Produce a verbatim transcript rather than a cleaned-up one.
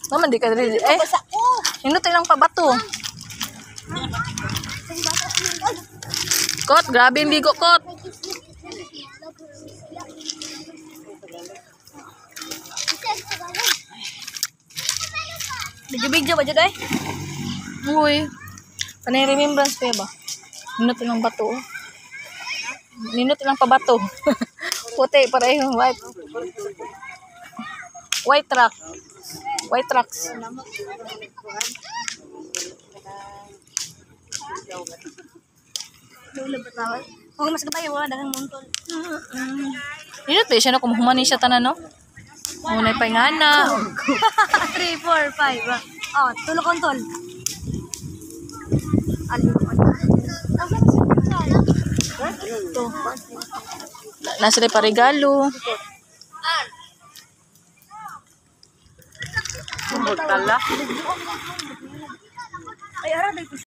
Naman di ka dili. Eh, hinot ilang pabato. Kot, grabe yung bigo, Kot. Bidyo-bidyo ba dyan eh? Uy. Panay remembrance pa ba? Hinot ilang bato. Hinot ilang pabato. Puti, parehong white. White truck. White trucks. Huwag mas kapay, wala dagang muntol. Hinot ba siya na kumuhumani siya tanan, no? Unay pa nga na. three, four, five. Oh, tulog kontol. Alin ko. Ito. Nasa rin pa regalo. Ay, ara,